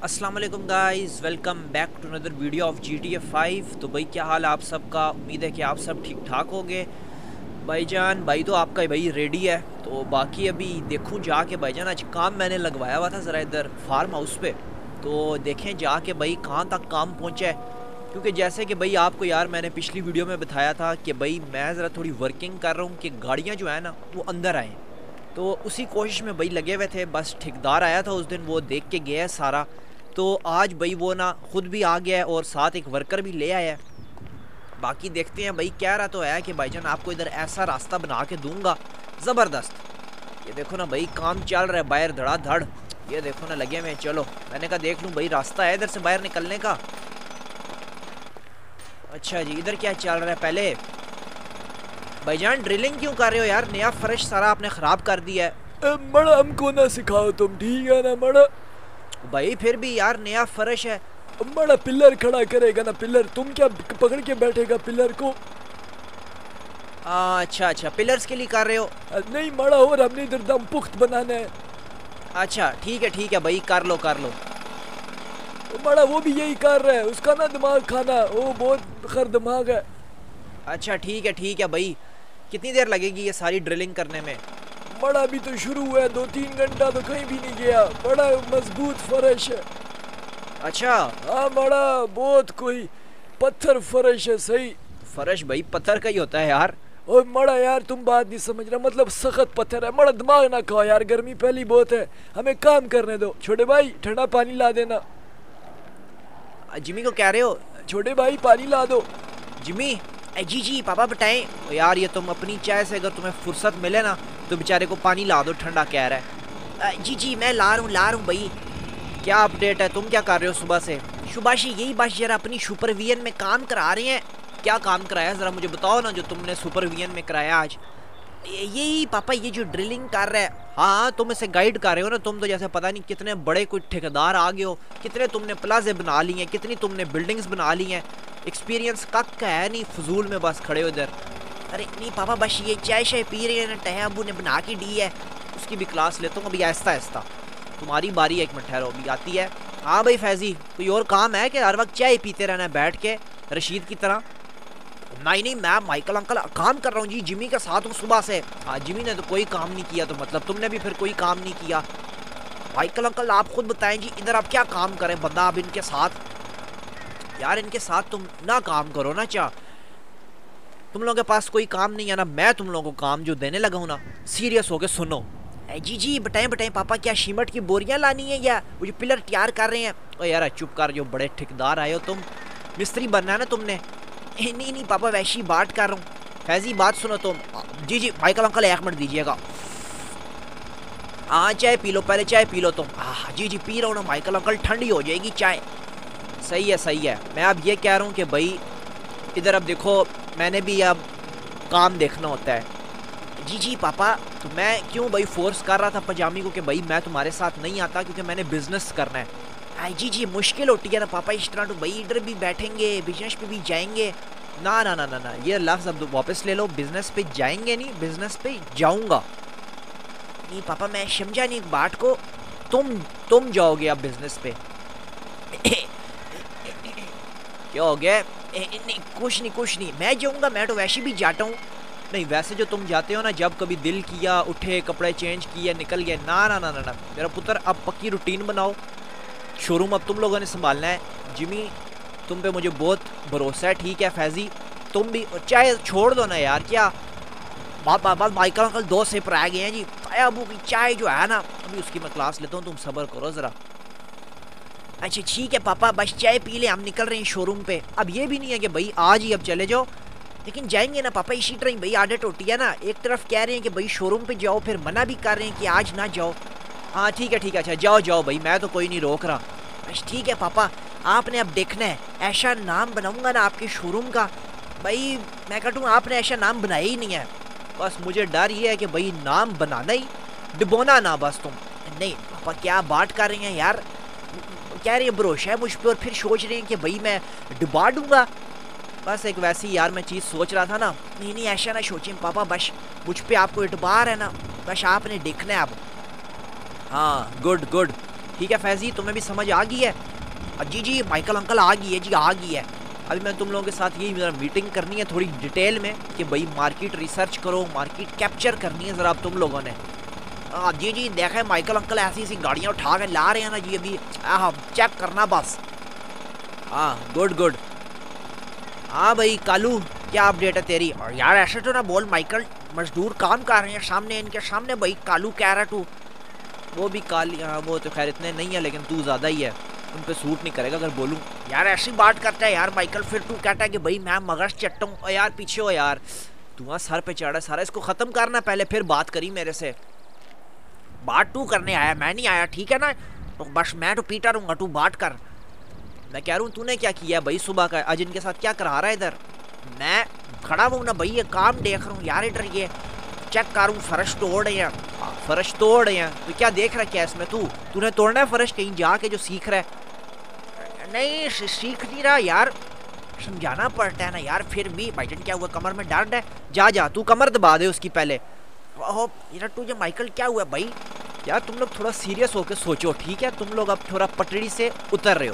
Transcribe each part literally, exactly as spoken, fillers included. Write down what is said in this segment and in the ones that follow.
अस्सलाम वालेकुम guys, welcome back to another video of G T A five. तो भाई क्या हाल है आप सबका। उम्मीद है कि आप सब ठीक ठाक होंगे। भाईजान भाई तो आपका भाई रेडी है। तो बाकी अभी देखूं जाके भाईजान, आज काम मैंने लगवाया हुआ था ज़रा इधर फार्म हाउस पे। तो देखें जाके भाई कहाँ तक काम पहुँचा है। क्योंकि जैसे कि भाई आपको यार मैंने पिछली वीडियो में बताया था कि भाई मैं ज़रा थोड़ी वर्किंग कर रहा हूँ कि गाड़ियाँ जो है ना वो अंदर आएँ। तो उसी कोशिश में भाई लगे हुए थे। बस ठेकेदार आया था उस दिन, वो देख के गया है सारा। तो आज भाई वो ना खुद भी आ गया है और साथ एक वर्कर भी ले आया है। बाकी देखते हैं। भाई कह रहा तो है कि भाईजान आपको इधर ऐसा रास्ता बना के दूंगा ज़बरदस्त। ये देखो ना भाई काम चल रहा है बाहर धड़ाधड़। ये देखो ना लगे हुए। चलो मैंने कहा देख लूँ भाई रास्ता है इधर से बाहर निकलने का। अच्छा जी, इधर क्या चल रहा है पहले। भाईजान ड्रिलिंग क्यों कर रहे हो यार, नया फर्श सारा आपने ख़राब कर दिया है। ए, मड़ा हमको ना सिखाओ तुम, ठीक है ना मड़ा। भाई फिर भी यार नया फर्श है। मड़ा पिलर खड़ा करेगा ना, पिलर तुम क्या पकड़ के बैठेगा पिलर को। आ, अच्छा अच्छा पिलर्स के लिए कर रहे हो। नहीं मड़ा, और हमने इधर दम पुख्त बनाना है। अच्छा ठीक है ठीक है भाई, कर लो कर लो। मड़ा वो भी यही कर रहा है, उसका ना दिमाग खाना, वो बहुत खर दिमाग है। अच्छा ठीक है ठीक है भाई। कितनी देर लगेगी ये सारी ड्रिलिंग करने में। मड़ा अभी तो शुरू हुआ है, दो तीन घंटा तो कहीं भी नहीं गया। बड़ा मजबूत फर्श है। अच्छा हाँ मड़ा, बहुत कोई पत्थर फर्श है। सही फर्श भाई पत्थर का ही होता है यार। ओए मड़ा यार तुम बात नहीं समझ रहा, मतलब सख्त पत्थर है। मड़ा दिमाग ना खाओ यार, गर्मी पहली बहुत है, हमें काम करने दो। छोटे भाई ठंडा पानी ला देना। जिमी को कह रहे हो। छोटे भाई पानी ला दो। जिमी ए, जी जी पापा बताएं। ओ यार ये तुम अपनी चाय से अगर तुम्हें फुर्सत मिले ना तो बेचारे को पानी ला दो, ठंडा कह रहा है। अ, जी जी मैं ला रहा हूँ ला रहा हूँ भाई। क्या अपडेट है, तुम क्या कर रहे हो सुबह से। शुभाशी यही बस जरा अपनी सुपरविजन में काम करा रहे हैं। क्या काम कराया ज़रा मुझे बताओ ना जो तुमने सुपरविजन में कराया आज। यही पापा ये जो ड्रिलिंग कर रहा है। हाँ तुम इसे गाइड कर रहे हो ना, तुम तो जैसे पता नहीं कितने बड़े कोई ठेकेदार आ गए हो। कितने तुमने प्लाजे बना लिए हैं, कितनी तुमने बिल्डिंग्स बना ली हैं। एक्सपीरियंस कक का है नहीं, फजूल में बस खड़े हो इधर। अरे नहीं पापा बस ये चाय शाय पी रहे हैं ना, टह अबू ने बना के दी है, उसकी भी क्लास लेता हूँ अभी आहिस्ता आहिस्ता। तुम्हारी बारी है, एक मिनट ठहरो अभी आती है। हाँ भाई फैजी कोई और काम है कि हर वक्त चाय पीते रहना है बैठ के रशीद की तरह। नहीं नहीं मैं माइकल अंकल काम कर रहा हूँ जी, जिमी के साथ हूँ सुबह से। हाँ जिमी ने तो कोई काम नहीं किया, तो मतलब तुमने भी फिर कोई काम नहीं किया। माइकल अंकल आप खुद बताएं जी, इधर आप क्या काम करें बंदा आप इनके साथ। यार इनके साथ तुम ना काम करो ना, चाह तुम लोगों के पास कोई काम नहीं है ना, मैं तुम लोगों को काम जो देने लगा हूँ ना, सीरियस होके सुनो। जी जी बताएं बताएं पापा, क्या सीमेंट की बोरियां लानी है या वो जो पिलर तैयार कर रहे हैं। ओ यार चुप कर, जो बड़े ठेकेदार आए हो तुम, मिस्त्री बनना है ना तुमने। नहीं नहीं पापा वैसे ही बात कर रहा हूँ। फैजी बात सुनो तुम। जी जी माइकल अंकल एक मिनट दीजिएगा। हाँ चाय पी लो, पहले चाय पी लो तुम। हाँ जी जी पी रहा हूँ ना माइकल अंकल, ठंडी हो जाएगी चाय। सही है सही है। मैं अब ये कह रहा हूँ कि भाई इधर अब देखो, मैंने भी अब काम देखना होता है। जी जी पापा तो मैं क्यों भाई फोर्स कर रहा था पजामी को कि भाई मैं तुम्हारे साथ नहीं आता, क्योंकि मैंने बिजनेस करना है। आई जी जी मुश्किल होती है ना पापा इस तरह, तो भाई इधर भी बैठेंगे बिजनेस पे भी जाएंगे। ना ना ना ना ना ये लफ्ज़ अब वापस ले लो, बिजनेस पे जाएंगे नहीं, बिजनेस पे जाऊंगा। नहीं पापा मैं समझा नहीं बात को। तुम तुम जाओगे अब बिजनेस पे। क्या हो गया। नहीं कुछ नहीं कुछ नहीं, मैं जाऊंगा, मैं तो वैसे भी जाता हूँ। नहीं वैसे जो तुम जाते हो ना, जब कभी दिल किया उठे कपड़े चेंज किए निकल गए। ना ना ना ना ना मेरा पुत्र अब पक्की रूटीन बनाओ, शोरूम अब तुम लोगों ने संभालना है। जिमी तुम पे मुझे बहुत भरोसा है, ठीक है फैजी तुम भी। चाय छोड़ दो ना यार, क्या बात बात बात माइकल अंकल दो सिप रह गए हैं जी। अबू की चाय जो है ना अभी उसकी मैं क्लास लेता हूँ, तुम सब्र करो ज़रा। अच्छा ठीक है पापा बस चाय पी ले, हम निकल रहे हैं शोरूम पे। अब ये भी नहीं है कि भाई आज ही अब चले जाओ, लेकिन जाएंगे ना पापा इसी तरह ही। भाई आदत होती है ना, एक तरफ कह रहे हैं कि भाई शोरूम पे जाओ, फिर मना भी कर रहे हैं कि आज ना जाओ। हाँ ठीक है ठीक है अच्छा जाओ जाओ भाई, मैं तो कोई नहीं रोक रहा। बस ठीक है पापा आपने अब देखना है, ऐसा नाम बनाऊंगा ना आपके शोरूम का, भाई मैं कहूँ आपने ऐसा नाम बनाया ही नहीं है। बस मुझे डर ये है कि भाई नाम बनाना ही, डुबोना ना बस तुम। नहीं पापा क्या बात कर रहे हैं यार, कह रही है भरोसा है मुझ पर और फिर सोच रहे हैं कि भाई मैं डुबा दूंगा। बस एक वैसी यार मैं चीज़ सोच रहा था ना। नहीं नहीं ऐसा ना सोचें पापा, बस मुझ पे आपको इतबार है ना, बस आपने देखना है अब। हाँ गुड गुड ठीक है फैजी, तुम्हें भी समझ आ गई है? जी जी माइकल अंकल आ गई है जी, आ गई है। अभी मैं तुम लोगों के साथ यही मेरा मीटिंग करनी है थोड़ी डिटेल में कि भाई मार्केट रिसर्च करो, मार्केट कैप्चर करनी है ज़रा अब तुम लोगों ने। हाँ जी जी, देखें माइकल अंकल ऐसी ऐसी गाड़ियाँ उठा के ला रहे हैं ना जी, अभी हाँ चेक करना बस। हाँ गुड गुड। हाँ भाई कालू क्या अपडेट है तेरी? और यार ऐसे तो ना बोल माइकल, मजदूर काम कर रहे हैं सामने, इनके सामने भाई कालू कह रहा तू। वो भी काली, हाँ वो तो खैर इतने नहीं है लेकिन तू ज़्यादा ही है, उन पे सूट नहीं करेगा अगर बोलूँ। यार ऐसी बात करता है यार माइकल, फिर तू कहता है कि भाई मैं मगज चट्टा हूँ। और यार पीछे हो यार, धुआं सर पे चढ़ा सारा, इसको ख़त्म करना पहले फिर बात करी मेरे से। बात तू करने आया, मैं नहीं आया, ठीक है ना? तो बस मैं तो पीटा रहूँगा, तू बात कर। मैं कह रहा हूँ तूने क्या किया भाई सुबह का, आज इनके साथ क्या करा रहा है इधर? मैं खड़ा हूँ ना भाई, ये काम देख रहा हूँ यार, इधर ये चेक कर रहा हूँ, फर्श तोड़ रहे हैं, फर्श तोड़ रहे हैं। तो क्या देख रहा है क्या इसमें? तू तूने तोड़ना है फर्श कहीं जाके जो सीख रहा है? नहीं सीख नहीं रहा यार, समझाना पड़ता है ना यार। फिर भी भाईजान क्या हुआ, कमर में दर्द है? जा जा तू कमर दबा दे उसकी पहले। ओहो यार तुझे माइकल क्या हुआ भाई? यार तुम लोग थोड़ा सीरियस होकर सोचो, ठीक है? तुम लोग अब थोड़ा पटड़ी से उतर रहे हो।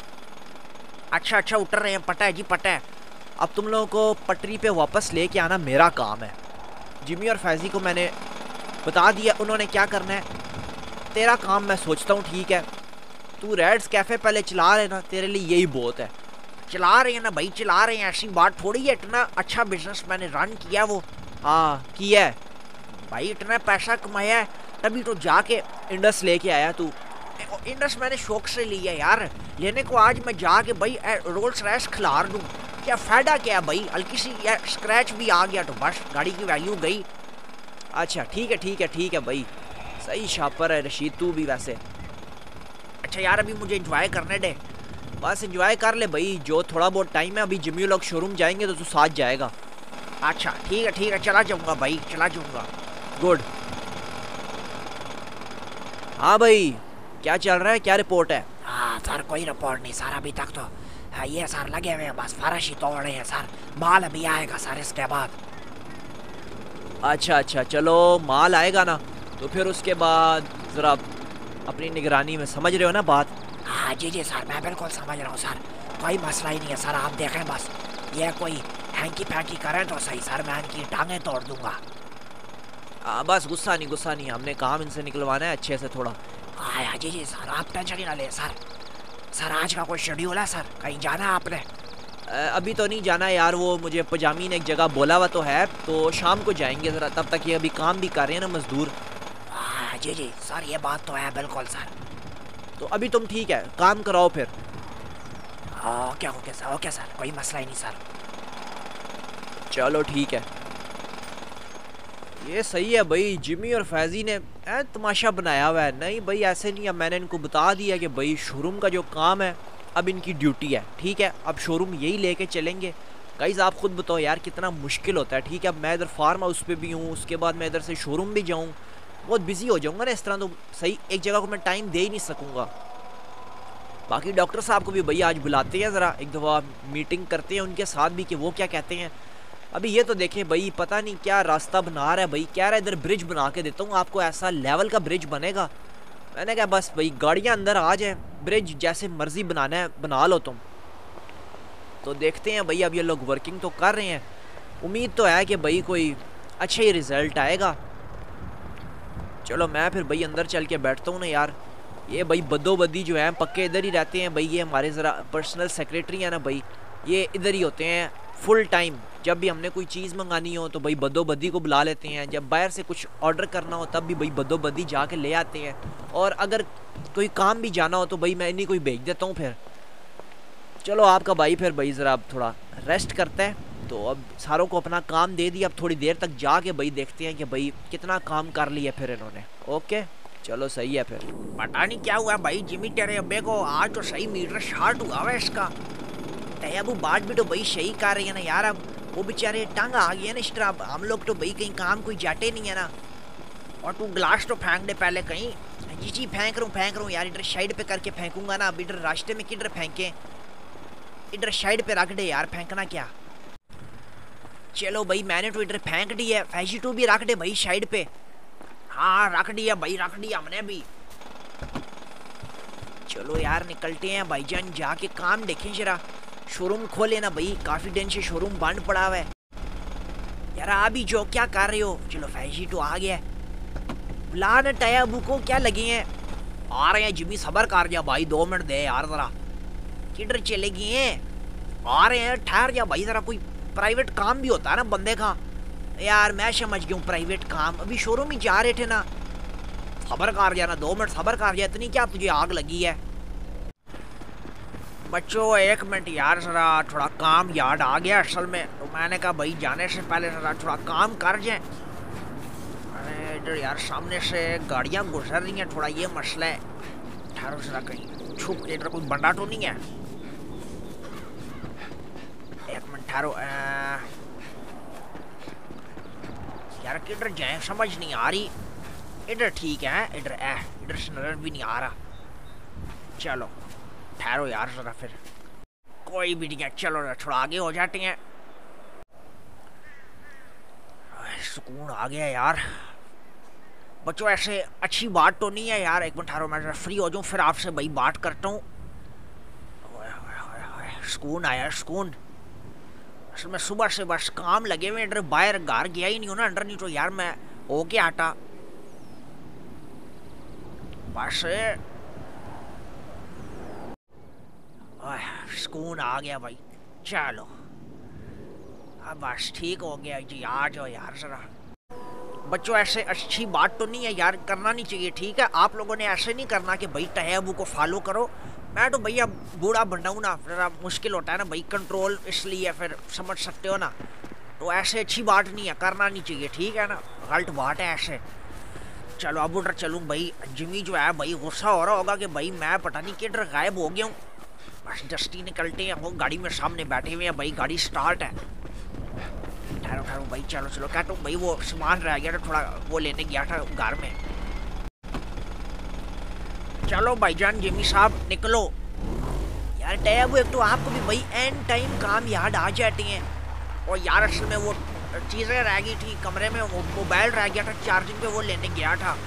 अच्छा अच्छा उतर रहे हैं, पता है जी पता है। अब तुम लोगों को पटरी पे वापस लेके आना मेरा काम है। जिमी और फैजी को मैंने बता दिया उन्होंने क्या करना है, तेरा काम मैं सोचता हूँ, ठीक है? तू रेड्स कैफ़े पहले चला रहे ना, तेरे लिए यही बहुत है। चला रहे हैं ना भाई, चला रहे हैं, ऐसी बात थोड़ी है। इतना अच्छा बिजनेस मैंने रन किया, वो हाँ किया है भाई, इतना पैसा कमाया है, तभी तो जाके इंडस लेके आया तू। इंडस मैंने शौक से लिया यार, लेने को आज मैं जाके भाई रोल्स रॉयस खिलार दूँ, क्या फ़ायदा क्या भाई? हल्की सी यार स्क्रैच भी आ गया तो बस गाड़ी की वैल्यू गई। अच्छा ठीक है ठीक है ठीक है भाई, सही शापर है रशीद तू भी वैसे। अच्छा यार अभी मुझे एंजॉय करने दे, बस एंजॉय कर ले भाई, जो थोड़ा बहुत टाइम है। अभी जिम्मी लोग शोरूम जाएंगे तो तू साथ जाएगा। अच्छा ठीक है ठीक है, चला जाऊँगा भाई, चला जाऊँगा। गुड। हाँ भाई क्या चल रहा है, क्या रिपोर्ट है? हाँ सर कोई रिपोर्ट नहीं सर, अभी तक तो हाँ, ये सर लगे हुए हैं बस, फर्श ही तोड़ रहे हैं सर, माल अभी आएगा सर इसके बाद। अच्छा अच्छा चलो माल आएगा ना, तो फिर उसके बाद ज़रा अपनी निगरानी में, समझ रहे हो ना बात? हाँ जी जी सर मैं बिल्कुल समझ रहा हूँ सर, कोई मसला ही नहीं है सर, आप देखें बस ये कोई हैंकी फैंकी करें तो सही सर, मैं इनकी टांगें तोड़ दूंगा। हाँ बस गुस्सा नहीं गुस्सा नहीं, हमने काम इनसे निकलवाना है अच्छे से थोड़ा। हाँ जी जी सर आप टेंशन ही ना ले सर। सर आज का कोई शेड्यूल है सर, कहीं जाना है आपने? अभी तो नहीं जाना यार, वो मुझे पजामी ने एक जगह बोला हुआ तो है, तो शाम को जाएंगे ज़रा, तब तक ये अभी काम भी कर रहे हैं ना मजदूर। हाँ जी जी सर ये बात तो है बिल्कुल सर। तो अभी तुम ठीक है काम कराओ फिर। Okay okay sir, okay sir कोई मसला ही नहीं सर। चलो ठीक है, ये सही है भाई। जिमी और फैजी ने ए, तमाशा बनाया हुआ है। नहीं भाई ऐसे नहीं, अब मैंने इनको बता दिया कि भाई शोरूम का जो काम है अब इनकी ड्यूटी है, ठीक है? अब शोरूम यही लेके चलेंगे। गाइस आप खुद बताओ यार कितना मुश्किल होता है, ठीक है? अब मैं इधर फार्म हाउस पे भी हूँ, उसके बाद मैं इधर से शोरूम भी जाऊँ, बहुत बिजी हो जाऊँगा ना, इस तरह तो सही एक जगह को मैं टाइम दे ही नहीं सकूँगा। बाकी डॉक्टर साहब को भी भैया आज बुलाते हैं, ज़रा एक दफ़ा मीटिंग करते हैं उनके साथ भी कि वो क्या कहते हैं। अभी ये तो देखें भाई, पता नहीं क्या रास्ता बना रहा है भाई, कह रहा है इधर ब्रिज बना के देता हूँ आपको, ऐसा लेवल का ब्रिज बनेगा। मैंने कहा बस भाई गाड़ियाँ अंदर आ जाएं, ब्रिज जैसे मर्जी बनाना है बना लो तुम। तो देखते हैं भाई, अब ये लोग वर्किंग तो कर रहे हैं, उम्मीद तो है कि भाई कोई अच्छा ही रिज़ल्ट आएगा। चलो मैं फिर भाई अंदर चल के बैठता हूँ ना यार। ये भाई बदोबदी जो है पक्के इधर ही रहते हैं भाई, ये हमारे ज़रा पर्सनल सेक्रेटरी है ना भाई, ये इधर ही होते हैं फुल टाइम। जब भी हमने कोई चीज़ मंगानी हो तो भाई बदोबदी को बुला लेते हैं, जब बाहर से कुछ ऑर्डर करना हो तब भी भाई बदोबदी जाके ले आते हैं, और अगर कोई काम भी जाना हो तो भाई मैं इन्हीं को ही भेज देता हूँ फिर। चलो आपका भाई फिर भाई ज़रा अब थोड़ा रेस्ट करता है, तो अब सारों को अपना काम दे दिया, अब थोड़ी देर तक जाके भाई देखते हैं कि भाई कितना काम कर लिया फिर इन्होंने। ओके चलो सही है फिर। पता नहीं क्या हुआ भाई जिमी तेरे अब्बे को, आज तो सही मीटर शार्ट हुआ है इसका। अब बात भी तो भाई सही कर रही है ना यार, अब वो बेचारे टांगा आ गया ना इस तरह, हम लोग तो भाई कहीं काम कोई जाते नहीं है ना। और तू ग्लास तो फेंक दे पहले कहीं। जी जी फेंक रहा हूँ फेंक रहा हूँ यार, इधर साइड पे करके फेंकूंगा ना, अब इधर रास्ते में किधर फेंके, इधर साइड पे रख दे यार, फेंकना क्या। चलो भाई मैंने तो इधर फेंक दी है, फैशी टू भी रख दे भाई साइड पे। हाँ रख दिया भाई रख दिया हमने भी। चलो यार निकलते हैं भाईजान, जाके काम देखें जरा। शोरूम खोले ना भाई, काफी दिन से शोरूम बंद पड़ा हुआ है यार। अभी जो क्या कर रहे हो? चलो फैजी तो आ गया, बुला ना टाया अबू को, क्या लगे हैं? आ रहे हैं जिमी, सबर कर जा भाई, दो मिनट दे यार जरा। किधर चले गए हैं? आ रहे हैं, ठहर जा भाई जरा, कोई प्राइवेट काम भी होता है ना बंदे का। यार मैं समझ गया हूँ प्राइवेट काम, अभी शोरूम ही जा रहे थे ना। सबर कर जा ना, दो मिनट सबर कर जा, इतनी क्या तुझे आग लगी है? बच्चों एक मिनट यार, जरा थोड़ा काम याद आ गया असल में, तो मैंने कहा भाई जाने से पहले जरा थोड़ा काम कर जाए। अरे इधर यार सामने से गाड़ियाँ गुजर रही हैं, थोड़ा ये मसला है। ठहरो जरा, कहीं छुप, इधर कोई बंदा तो नहीं है? एक मिनट ठहरो यार, किधर जाए समझ नहीं आ रही। इधर ठीक है, इधर है, इधर से नजर भी नहीं आ रहा। चलो ठहरो यार जरा, फिर कोई भी नहीं है, चलो थोड़ा आगे हो जाते हैं। सुकून आ गया यार। बच्चों ऐसे अच्छी बात तो नहीं है यार, एक मिनट ठहरो, मैं जरा फ्री हो जाऊँ फिर आपसे भाई बात करता हूँ। सुकून आया, सुकून। असल में सुबह से बस काम लगे हुए, इधर बाहर घर गया ही नहीं हो ना अंदर, नहीं तो यार मैं हो के आता बस। सुकून आ गया भाई, चलो अब बस ठीक हो गया जी। आ जाओ यार जरा। बच्चों ऐसे अच्छी बात तो नहीं है यार, करना नहीं चाहिए, ठीक है? आप लोगों ने ऐसे नहीं करना कि भाई टहबू को फॉलो करो। मैं तो भैया बूढ़ा बंदा हूँ ना, जरा मुश्किल होता है ना भाई कंट्रोल, इसलिए फिर समझ सकते हो ना। तो ऐसे अच्छी बात नहीं है, करना नहीं चाहिए, ठीक है ना? गलत बात है ऐसे। चलो अब उधर चलूँ भाई। जिमी जो है भाई गुस्सा हो रहा होगा कि भाई मैं पता नहीं किधर गायब हो गया हूँ। बस जस्टी निकलते हैं, वो गाड़ी में सामने बैठे हुए हैं भाई, गाड़ी स्टार्ट है। ठहरो ठहरो भाई, चलो चलो, कहता हूँ भाई वो सामान रह गया था, थोड़ा वो लेने गया था घर में। चलो भाईजान जिमी साहब निकलो यार। टैब एक तो आपको भी भाई एंड टाइम काम याद आ जाते हैं। और यार असल में वो चीज़ें रह गई थी कमरे में, वो मोबाइल रह गया था चार्जिंग पे, वो लेने गया था।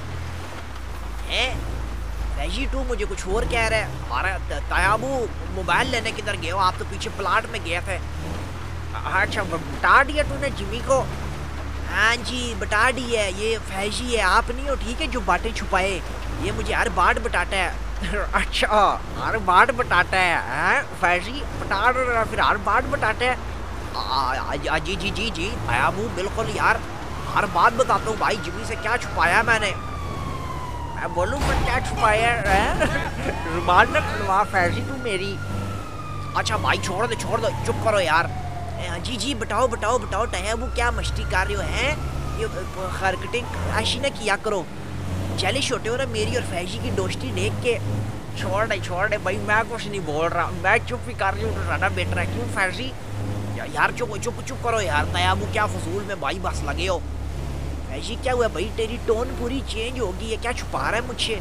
हैं फैजी टू मुझे कुछ और कह रहा है। अरे तायाबू मोबाइल लेने किधर गए हो? आप तो पीछे प्लाट में गए थे। अच्छा बता दिया तूने जिमी को? हाँ जी बता दी है, ये फैजी है, आप नहीं हो ठीक है जो बातें छुपाए। ये मुझे हर बात बताता है। अच्छा हर बात बताता है फैजी, बता रहा फिर हर बात बताता है। आ, जी जी जी जी तायाबू बिल्कुल यार, हर बात बताता हूँ भाई। जिमी से क्या छुपाया मैंने? मैं बोलूँ मैं क्या छुपाया है? रुमाल न खुलवा फैजी तू मेरी। अच्छा भाई छोड़ दो छोड़ दो, चुप करो यार। जी जी बताओ बताओ बताओ टहबू क्या मस्ती कर रहे हो? हैं ये हरकतें ऐसी ना किया करो, चले छोटे हो ना मेरी और फैजी की दोस्ती देख के। छोड़ दे छोड़ दे भाई, मैं कुछ नहीं बोल रहा, मैं चुप ही कर रही हूँ तो ज़्यादा बेटर है। क्यों फैजी या, यार चुप चुप चुप करो यार। टहबू क्या फजूल में भाई बस लगे हो। फैजी क्या हुआ भाई, तेरी टोन पूरी चेंज हो गई है, क्या छुपा रहा है मुझसे?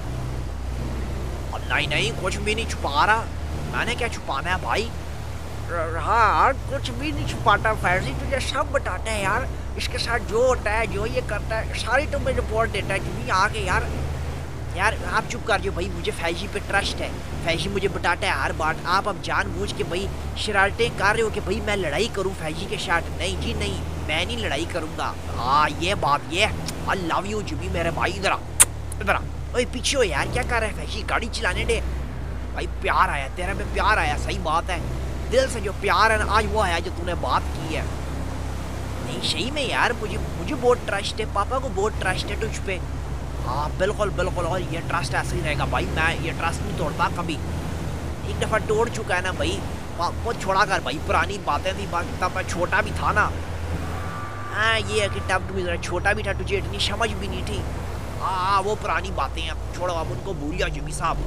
नहीं नहीं कुछ भी नहीं छुपा रहा, मैंने क्या छुपाना है भाई? हाँ कुछ भी नहीं छुपाता फैजी, तुझे सब बताता है यार। इसके साथ जो होता है जो ये करता है सारी तुम्हें रिपोर्ट देता है। जिमी आके यार यार आप चुप कर दो भाई, मुझे फैजी पे ट्रस्ट है। फैजी मुझे बताता है हर बात। आप अब जानबूझ के भाई शरारतें कर रहे हो कि भाई मैं लड़ाई करूँ फैजी के साथ। नहीं जी नहीं, मैं नहीं लड़ाई करूँगा। हाँ ये बात ये, आई लव यू जिमी मेरे भाई। इधर इधर ओए पीछे हो यार, क्या कर रहा है फैजी? गाड़ी चलाने दे भाई। प्यार आया तेरे में, प्यार आया, सही बात है। दिल से जो प्यार है ना आज वो आया जो तूने बात की है। नहीं सही में यार, मुझे मुझे बहुत ट्रस्ट है, पापा को बहुत ट्रस्ट है तुझ पे। हाँ बिल्कुल बिल्कुल, और ये ट्रस्ट ऐसे ही रहेगा भाई, मैं ये ट्रस्ट नहीं तोड़ता कभी। एक दफ़ा तोड़ चुका है ना भाई, वो छोड़ा कर भाई, पुरानी बातें थी, तब मैं छोटा भी था ना। हाँ ये है कि तब भी छोटा भी था, तुझे इतनी समझ भी नहीं थी। हाँ वो पुरानी बातें हैं, छोड़ो अब उनको, भूल जाओ जिमी साहब।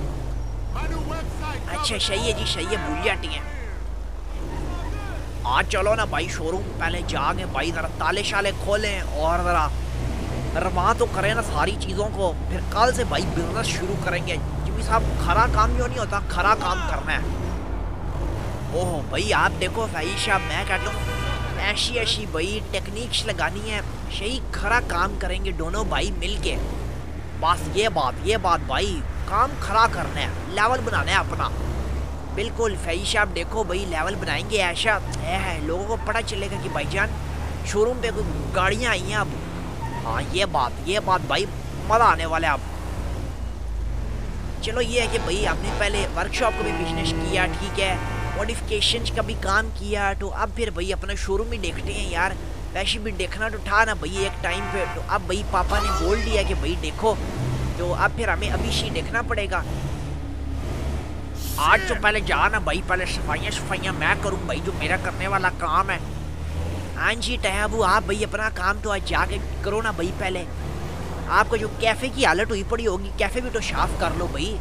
अच्छा सही है जी सही है, भूल जाती हैं। आज चलो ना भाई शोरूम पहले जाके भाई ज़रा ताले शाले खोलें और ज़रा रवा तो करें ना सारी चीज़ों को, फिर कल से भाई बिजनेस शुरू करेंगे। जिमी साहब खरा काम क्यों नहीं होता, खरा काम करना है। ओह भाई आप देखो भाई साहब, मैं कहता हूँ ऐसी ऐसी भाई टेक्निक्स लगानी है, सही खरा काम करेंगे दोनों भाई मिल के। बस ये बात ये बात भाई, काम खरा करना है, लेवल बनाना है अपना। बिल्कुल फैज साहब, देखो भाई लेवल बनाएंगे ऐसा है, है लोगों को पता चलेगा कि भाईजान शोरूम पे कोई गाड़ियाँ आई हैं अब। हाँ ये बात ये बात भाई, मज़ा आने वाला है अब। चलो ये है कि भाई आपने पहले वर्कशॉप का भी बिजनेस किया, ठीक है, मॉडिफिकेशन का भी काम किया, तो अब फिर भाई अपना शोरूम ही देखते हैं यार। वैसे भी देखना तो था ना भाई एक टाइम पे, तो अब भाई पापा ने बोल दिया कि भाई देखो, तो अब फिर हमें अभी से देखना पड़ेगा। आज तो पहले जा ना भाई, पहले सफाइयाँ सफाइयाँ मैं करूँ भाई, जो मेरा करने वाला काम है। हाँ जी टैबू, आप भाई अपना काम तो आज जाके करो ना भाई। पहले आपको जो कैफ़े की हालत हुई पड़ी होगी, कैफ़े भी तो साफ कर लो भाई।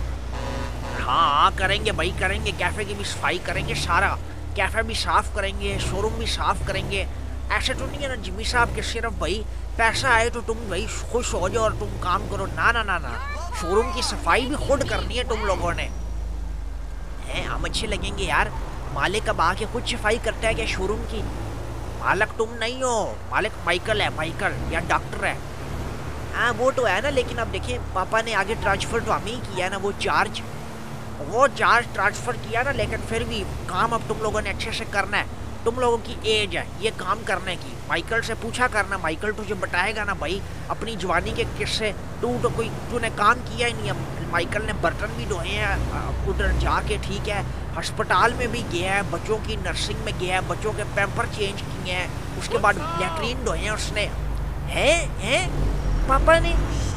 हाँ हाँ करेंगे भाई करेंगे, कैफ़े की भी सफाई करेंगे, सारा कैफ़े भी साफ करेंगे, शोरूम भी साफ करेंगे। ऐसे तो नहीं है ना जिम्मी साहब के सिर्फ भाई पैसा आए तो तुम भाई खुश हो जाओ और तुम काम करो, ना ना ना ना, शोरूम की सफाई भी खुद करनी है तुम लोगों ने। हैं हम अच्छे लगेंगे यार, मालिक अब आके खुद सफाई करता है क्या शोरूम की? मालिक तुम नहीं हो, मालिक माइकल है, माइकल या डॉक्टर है। हाँ वो तो है ना, लेकिन अब देखिए पापा ने आगे ट्रांसफ़र तो हमें ही किया ना, वो चार्ज वो चार्ज ट्रांसफ़र किया ना, लेकिन फिर भी काम अब तुम लोगों ने अच्छे से करना है। तुम लोगों की एज है ये काम करने की, माइकल से पूछा करना, माइकल तुझे बताएगा ना भाई अपनी जवानी के किस्से। तू तो कोई तूने काम किया ही नहीं। माइकल ने बर्तन भी धोए हैं उधर जाके, ठीक है, अस्पताल में भी गया है, बच्चों की नर्सिंग में गया है, बच्चों के पैम्पर चेंज किए हैं, उसके बाद लैट्रीन धोए हैं उसने। है हैं पापा ने?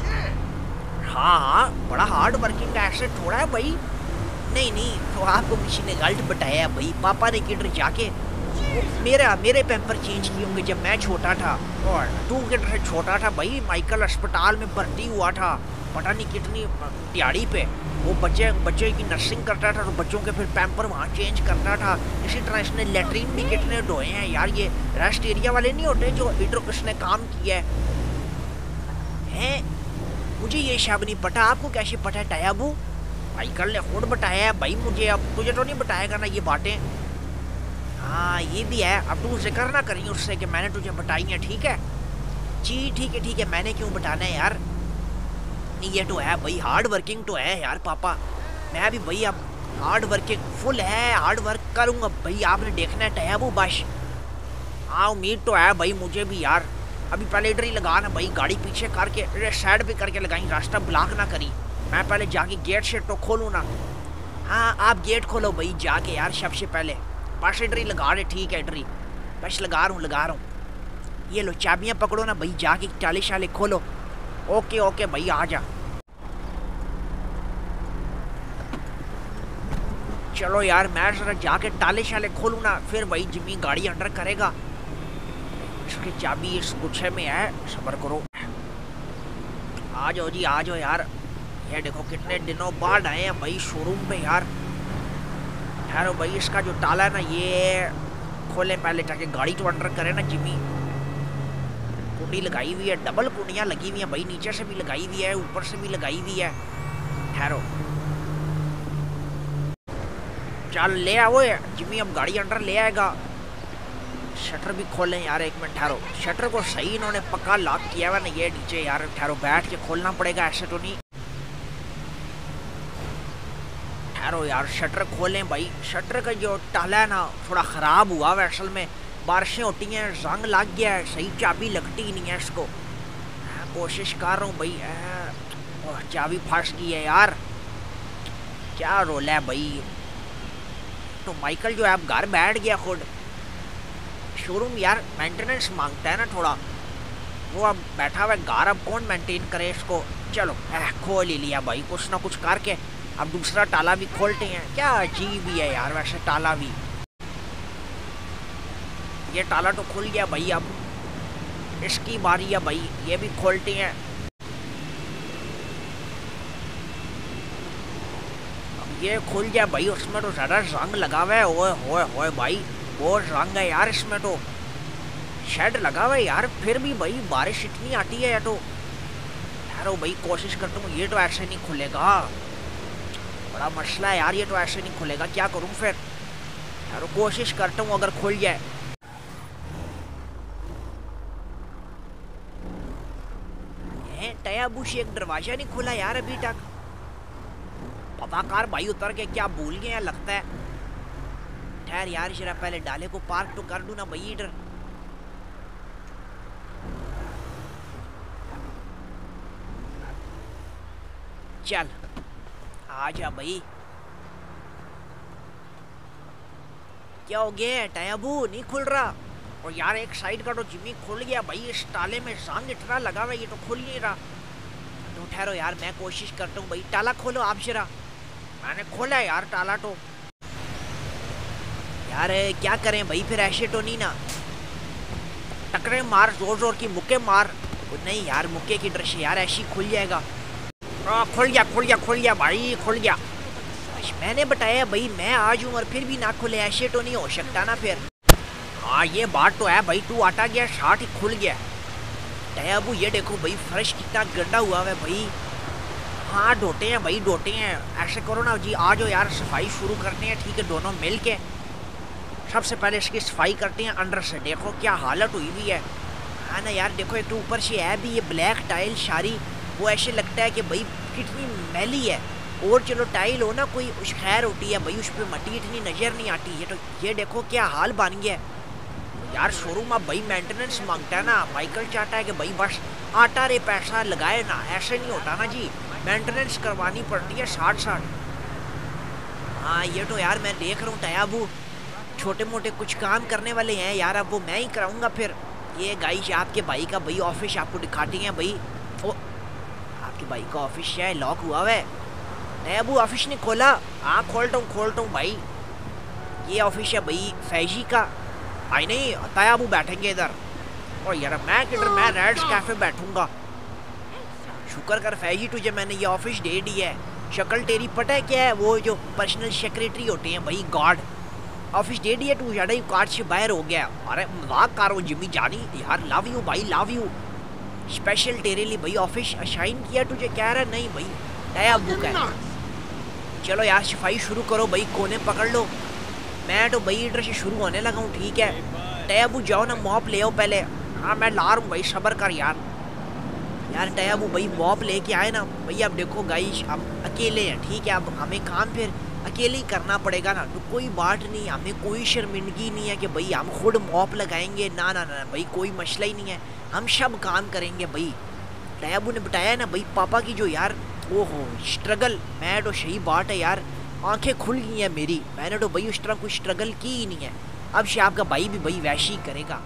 हाँ हाँ बड़ा हार्ड वर्किंग का, ऐसे थोड़ा है भाई। नहीं नहीं तो आपको किसी ने गलत बताया भाई, पापा ने किधर जाके मेरा मेरे पैम्पर चेंज किए होंगे जब मैं छोटा था। और तू किधर से छोटा था भाई? माइकल अस्पताल में भर्ती हुआ था पता नहीं कितनी दिहाड़ी पे, वो बच्चे बच्चे की नर्सिंग करता था, तो बच्चों के फिर पैम्पर वहाँ चेंज करता था। इसी तरह इसने लेटरिन भी कितने धोए हैं यार। ये रेस्ट एरिया वाले नहीं होते जो इधर इसने काम किया है। मुझे ये शब्द नहीं पता, आपको कैसे पता है टयाबू? माइकल ने खुद बताया है भाई मुझे, अब तुझे तो नहीं बताएगा ना ये बातें। हाँ ये भी है, अब तू जिक्र ना करी उससे कि मैंने तुझे बताई है, ठीक है जी? ठीक है ठीक है, मैंने क्यों बताना है यार। ये तो है भाई, हार्ड वर्किंग तो है यार पापा, मैं भी भाई अब हार्ड वर्किंग फुल है, हार्ड वर्क करूँगा भाई। आपने देखना है टयाबू बस। हाँ उम्मीद तो है भाई मुझे भी यार। अभी पहले इधर ही लगा ना भाई, गाड़ी पीछे करके साइड पे करके लगाई, रास्ता ब्लॉक ना करी। मैं पहले जाके गेट से तो खोलूँ ना। हाँ आप गेट खोलो भाई जाके यार, सबसे पहले बस इधर ही लगा रहे, ठीक है इधर ही बस लगा रहा हूँ लगा रहा हूँ। ये लो चाबियाँ पकड़ो ना भाई, जाके चाले शाले खोलो। ओके ओके भाई आ जा। चलो यार मैं जरा जाके ताले शाले खोलूँ ना, फिर भाई जिम्मी गाड़ी अंडर करेगा। इसकी चाबी इस गुच्छे में है, सब्र करो। आ जाओ जी आ जाओ यार। ये देखो कितने दिनों बाद आए हैं भाई शोरूम पे यार। ठहरो भाई, इसका जो ताला है ना ये खोले पहले, ताकि गाड़ी तो अंडर करे ना जिम्मी। कुंडी लगाई हुई है, डबल कुंडियाँ लगी हुई हैं भाई, नीचे से भी लगाई हुई है ऊपर से भी लगाई हुई है। ठहरो चल ले आओ जिम्मी, अब गाड़ी अंडर ले आएगा। शटर भी खोलें यार, एक मिनट ठहरो, शटर को सही इन्होंने पक्का लॉक किया हुआ ना ये नीचे यार। ठहरो बैठ के खोलना पड़ेगा, ऐसे तो नहीं। ठहरो यार शटर खोलें भाई। शटर का जो ताला है ना थोड़ा ख़राब हुआ है असल में, बारिशें होती हैं, जंग लग गया है, सही चाबी लगती ही नहीं है इसको। आ, कोशिश कर रहा हूँ भाई। आ, चाबी फंस गई है यार, क्या रोल है भाई। तो माइकल जो है अब घर बैठ गया खुद। शोरूम यार मेंटेनेंस मांगता है ना थोड़ा, वो अब बैठा हुआ है घर, अब कौन मेंटेन करे इसको। चलो आ, खोल ही लिया भाई कुछ ना कुछ करके। अब दूसरा ताला भी खोलते हैं, क्या अजीब ही है यार वैसे ताला भी। ये ताला तो खुल गया भाई, अब इसकी बारी है भाई, ये भी खोलते हैं। अब ये खुल गया भाई, उसमें तो ज़्यादा रंग लगा हुआ है। ओए होए होए भाई बहुत रंग है यार इसमें, तो शेड लगा हुआ है यार, फिर भी भाई बारिश इतनी आती है। या तो ठहरो भाई कोशिश करता हूँ, ये तो ऐसे नहीं खुलेगा, बड़ा मसला है यार, ये तो ऐसे नहीं खुलेगा, क्या करूँ फिर। यार कोशिश करता हूँ अगर खुल जाए। टया बुश एक दरवाजा नहीं खुला यार अभी तक। पता कार भाई उतर के क्या भूल गए लगता है। ठहर यार जरा पहले डाले को पार्क तो कर दूं ना भाई इधर। चल आ जा भाई। क्या हो गया टयाबू नहीं खुल रहा? और यार एक साइड का तो जिम्मी खुल गया भाई। इस ताले में सांग इतना लगा हुआ ये तो खुल नहीं रहा। तो ठहरो यार मैं कोशिश करता हूँ भाई। ताला खोलो आप जरा। मैंने खोला यार ताला तो। यार क्या करें भाई फिर ऐसे तो नहीं ना। टकरे मार जोर जोर की मुक्के मार। नहीं यार मुक्के की दृश्य यार ऐसी खुल जाएगा। आ, खुल गया खुल गया खुल गया भाई खुल गया। मैंने बताया भाई मैं आज हूँ और फिर भी ना खुले ऐसे तो नहीं हो सकता ना फिर। हाँ ये बात तो है भाई। तू आटा गया शार्ट ही खुल गया। टयाबू ये देखो भाई फर्श कितना गंदा हुआ है भाई। हाँ डोटे हैं भाई डोटे हैं। ऐसे करो ना जी आ जाओ यार सफाई शुरू करते हैं ठीक है दोनों मिल के। सबसे पहले इसकी सफाई करते हैं अंदर से। देखो क्या हालत हुई हुई है हाँ ना यार। देखो एक तो ऊपर से है भी ये ब्लैक टाइल सारी। वो ऐसे लगता है कि भाई कितनी मैली है। और चलो टाइल हो ना कोई उस खैर होती है भाई उस पर मट्टी इतनी नज़र नहीं आती है। तो ये देखो क्या हाल बन गया यार। शोरूम अब भाई मेंटेनेंस मांगता है ना। माइकल चाहता है कि भाई बस आटा रे पैसा लगाए ना। ऐसे नहीं होता ना जी। मेंटेनेंस करवानी पड़ती है साठ साठ। हाँ ये तो यार मैं देख रहा हूँ टयाबू छोटे मोटे कुछ काम करने वाले हैं यार। अब वो मैं ही कराऊंगा फिर। ये गाइस आपके भाई का भाई ऑफिस आपको दिखाते हैं भाई। ओ आपके भाई का ऑफिस है लॉक हुआ है। टयाबू ऑफिस ने खोला? हाँ खोलता हूँ खोलता हूँ भाई। ये ऑफिस है भाई फैजी का। आई नहीं टयाबू बैठेंगे इधर। और यार मैं किधर मैं रेड्स कैफे बैठूंगा। शुक्र कर फैजी तुझे मैंने ये ऑफिस दे दी है। शक्ल तेरी पता है क्या है? वो जो पर्सनल सेक्रेटरी होते हैं भाई गार्ड। ऑफिस दे दिया तू ज़्यादा ही कार्ड से बाहर हो गया। अरे मजाक कर रहा हूँ जिम्मी जानी यार। लव यू भाई लव यू। स्पेशल तेरे लिए भाई ऑफिस असाइन किया तुझे। कह रहा नहीं भाई टयाबू का। चलो यार सफाई शुरू करो भाई। कोने पकड़ लो। मैं तो भाई इधर से शुरू होने लगा हूँ ठीक है। टयाबू जाओ ना मॉप ले आओ पहले। हाँ मैं ला रहा हूँ भाई सब्र कर यार। यार टयाबू भाई मॉप लेके आए ना भाई। अब देखो गाइस हम अकेले हैं ठीक है। अब हमें काम फिर अकेले ही करना पड़ेगा ना। तो कोई बात नहीं हमें कोई शर्मिंदगी नहीं है कि भाई हम खुद मॉप लगाएंगे। ना ना ना भाई कोई मसला ही नहीं है। हम सब काम करेंगे भाई। टयाबू ने बताया ना भाई पापा की जो यार ओहो स्ट्रगल। मैं तो सही बात है यार आंखें खुल गई हैं मेरी। मैंने तो भाई उस तरह कोई स्ट्रगल की ही नहीं है। अब से आपका भाई भी भाई वैसे ही करेगा।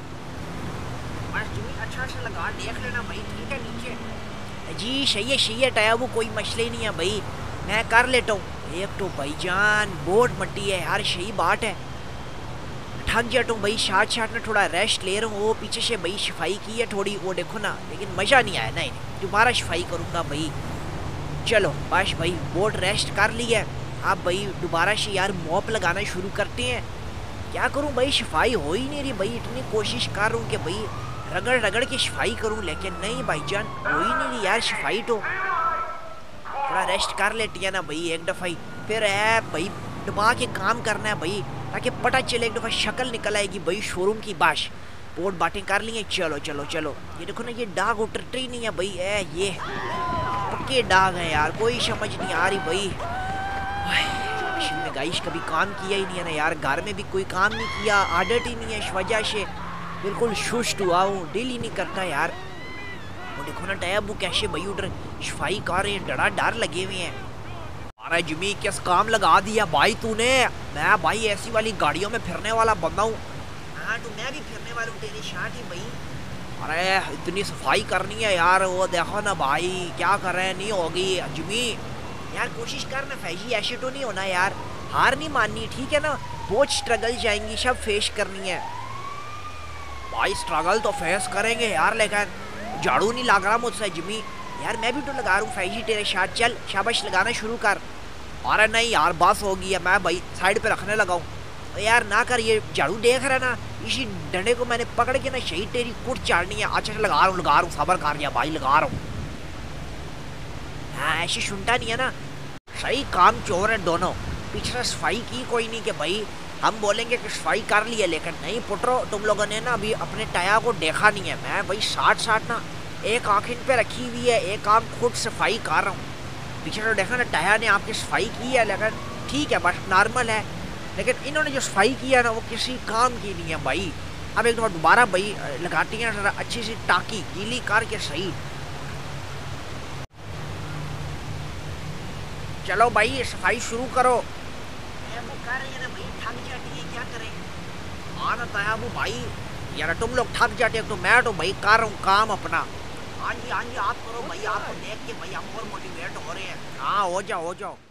अच्छा से लगा देख लेना भाई ठीक है नीचे। जी सही है सही है टयाबू कोई मसला ही नहीं है भाई। मैं कर लेता हूँ। एक तो भाईजान बहुत मट्टी है यार सही बात है। थक जाता हूँ भाई शार्ट शार्ट में थोड़ा रेस्ट ले रहा हूँ। वो पीछे से भाई सफाई की है थोड़ी वो देखो ना। लेकिन मज़ा नहीं आया। नहीं नहीं दोबारा सफाई करूँगा भाई। चलो बस भाई बहुत रेस्ट कर लिया है। अब भाई दोबारा से यार मॉप लगाना शुरू करते हैं। क्या करूं भाई सफाई हो ही नहीं रही भाई। इतनी कोशिश कर रहा हूँ कि भाई रगड़ रगड़ के सफाई करूं लेकिन नहीं भाईजान हो ही नहीं रही यार सफाई। तो थोड़ा रेस्ट कर लेती है ना भाई एक दफ़ा ही। फिर है भाई दबा के काम करना है भाई ताकि पता चले एक दफ़ा शक्ल निकल आएगी भाई शोरूम की। बाश बहुत बातें कर ली हैं। चलो चलो चलो ये देखो ना ये दाग उतरते ही नहीं है भाई। ए ये पक्के दाग हैं यार कोई समझ नहीं आ रही भाई। मशीन में गाइस कभी काम किया ही नहीं है ना यार। घर में भी कोई काम नहीं किया आदत ही नहीं है। इस वजह से बिल्कुल सुस्त हुआ हूँ दिल ही नहीं करता यार। वो देखो ना टयाबू कैसे भाई उधर सफाई कर रहे हैं। डरा डर लगे हुए हैं। अरे जिम्मी किस काम लगा दिया भाई तूने। मैं भाई ऐसी वाली गाड़ियों में फिरने वाला बंदा हूँ। हाँ तो मैं भी फिरने वाला हूँ तेरे साथ ही भाई। अरे इतनी सफाई करनी है यार। वो देखो ना भाई क्या कर रहे हैं। नहीं होगी जिम्मी यार कोशिश कर ना फैजी ऐसे तो नहीं होना यार। हार नहीं माननी ठीक है ना। बहुत स्ट्रगल जाएंगी सब फेस करनी है भाई। स्ट्रगल तो फेस करेंगे यार लेकिन झाड़ू नहीं लग रहा मुझसे जिम्मी यार। मैं भी तो लगा रहा हूँ फैजी तेरे साथ। चल शाबाश लगाना शुरू कर। अरे नहीं यार बस हो गई है। मैं भाई साइड पे रखने लगा हूँ यार। ना कर ये झाड़ू देख रहा है ना इसी डंडे को मैंने पकड़ के ना सही तेरी कुट चाड़नी है। अच्छा लगा रहा हूँ लगा रहा हूँ सबर कर लिया भाई लगा रहा हूँ। हाँ ऐसे सुनता नहीं है ना। सही काम चोर है दोनों। पीछे से सफाई की कोई नहीं कि भाई हम बोलेंगे कि सफाई कर ली है लेकिन नहीं पुटरो तुम लोगों ने ना अभी अपने टाया को देखा नहीं है। मैं भाई साठ साठ ना एक आँख इन पे रखी हुई है, एक आँख खुद सफाई कर रहा हूँ। पीछे तो देखा ना टाया ने आपकी सफाई की है, लेकिन ठीक है बस नॉर्मल है। लेकिन इन्होंने जो सफाई की है ना वो किसी काम की नहीं है भाई। अब एक दफ़ा दोबारा भाई लगाती हैं जरा अच्छी सी टाकी गीली करके सही। चलो भाई सफाई शुरू करो। वो कर रही है ना भाई, थक जाती है, क्या करें। हाँ ना तयाबू भाई, यार तुम लोग थक जाते हो तो मैं तो भाई कर रहा हूँ काम अपना। हाँ जी हाँ जी आप करो भाई, आपको देख के भाई हम और मोटिवेट हो रहे हैं। हाँ हो जाओ हो जाओ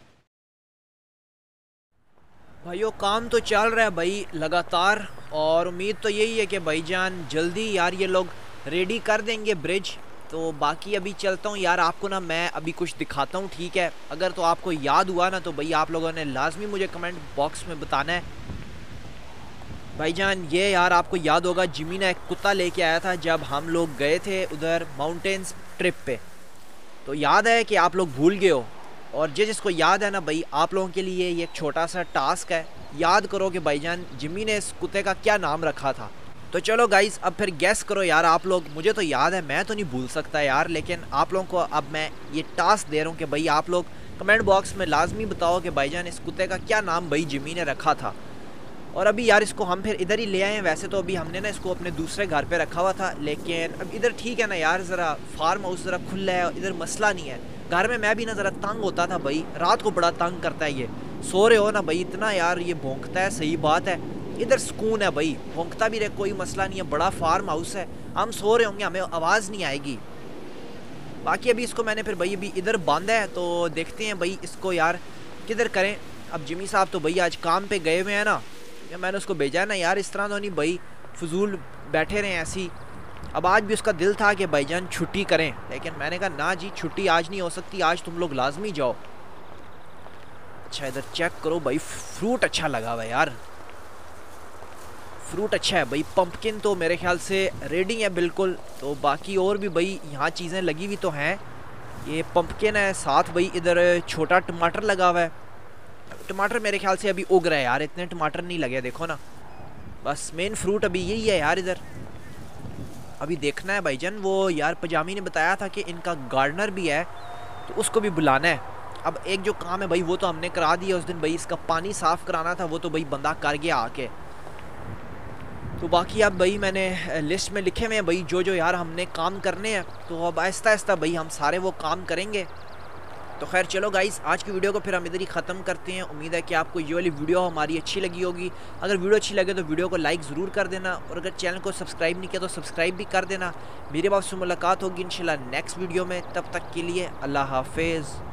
भाइयों, काम तो चल रहा है भाई लगातार, और उम्मीद तो यही है कि भाईजान जल्दी यार ये लोग रेडी कर देंगे ब्रिज। तो बाकी अभी चलता हूँ यार, आपको ना मैं अभी कुछ दिखाता हूँ, ठीक है। अगर तो आपको याद हुआ ना तो भाई आप लोगों ने लाजमी मुझे कमेंट बॉक्स में बताना है। भाईजान ये यार आपको याद होगा जिमी ने एक कुत्ता लेके आया था जब हम लोग गए थे उधर माउंटेन्स ट्रिप पे। तो याद है कि आप लोग भूल गए हो, और जिस जिसको याद है ना भाई आप लोगों के लिए ये एक छोटा सा टास्क है, याद करो कि भाईजान जिमी ने इस कुत्ते का क्या नाम रखा था। तो चलो गाइस अब फिर गैस करो यार आप लोग। मुझे तो याद है, मैं तो नहीं भूल सकता यार, लेकिन आप लोगों को अब मैं ये टास्क दे रहा हूँ कि भाई आप लोग कमेंट बॉक्स में लाजमी बताओ कि भाईजान इस कुत्ते का क्या नाम भाई जिमी ने रखा था। और अभी यार इसको हम फिर इधर ही ले आए हैं। वैसे तो अभी हमने ना इसको अपने दूसरे घर पे रखा हुआ था, लेकिन अब इधर ठीक है ना यार, ज़रा फार्म हाउस ज़रा खुला है, इधर मसला नहीं है। घर में मैं भी ना ज़रा तंग होता था भाई, रात को बड़ा तंग करता है ये। सो रहे हो ना भाई इतना यार ये भौंकता है, सही बात है। इधर सुकून है भाई, भौंकता भी रहे कोई मसला नहीं है, बड़ा फार्म हाउस है, हम सो रहे होंगे हमें आवाज़ नहीं आएगी। बाकी अभी इसको मैंने फिर भाई अभी इधर बांधा है, तो देखते हैं भाई इसको यार किधर करें। अब जिमी साहब तो भाई आज काम पे गए हुए हैं ना, या मैंने उसको भेजा है ना यार, इस तरह तो नहीं भाई फजूल बैठे रहे ऐसी। अब आज भी उसका दिल था कि भाईजान छुट्टी करें, लेकिन मैंने कहा ना जी छुट्टी आज नहीं हो सकती, आज तुम लोग लाजमी जाओ। अच्छा इधर चेक करो भाई, फ्रूट अच्छा लगा हुआ यार, फ्रूट अच्छा है भाई। पंपकिन तो मेरे ख्याल से रेडी है बिल्कुल। तो बाकी और भी भाई यहाँ चीज़ें लगी हुई तो हैं, ये पंपकिन है, साथ भाई इधर छोटा टमाटर लगा हुआ है। टमाटर मेरे ख्याल से अभी उग रहा है यार, इतने टमाटर नहीं लगे, देखो ना। बस मेन फ्रूट अभी यही है यार इधर। अभी देखना है भाईजान, वो यार पजामी ने बताया था कि इनका गार्डनर भी है, तो उसको भी बुलाना है। अब एक जो काम है भाई वो तो हमने करा दिया उस दिन भाई, इसका पानी साफ़ कराना था, वो तो भाई बंदा कर गया आके। तो बाकी अब भाई मैंने लिस्ट में लिखे हुए हैं भाई जो जो यार हमने काम करने हैं, तो अब आहिस्ता आहिस्ता भाई हम सारे वो काम करेंगे। तो खैर चलो गाइस आज की वीडियो को फिर हम इधर ही ख़त्म करते हैं। उम्मीद है कि आपको ये वाली वीडियो हमारी अच्छी लगी होगी। अगर वीडियो अच्छी लगे तो वीडियो को लाइक ज़रूर कर देना, और अगर चैनल को सब्सक्राइब नहीं किया तो सब्सक्राइब भी कर देना। मेरे बाप से मुलाकात होगी इंशाल्लाह नेक्स्ट वीडियो में, तब तक के लिए अल्लाह हाफिज़।